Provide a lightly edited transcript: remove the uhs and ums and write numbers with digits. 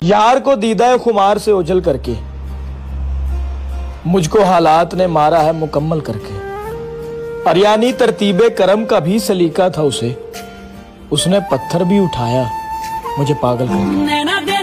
यार को दीदा खुमार से ओझल करके मुझको हालात ने मारा है मुकम्मल करके। और यानी तरतीबे करम का भी सलीका था उसे, उसने पत्थर भी उठाया मुझे पागल करके।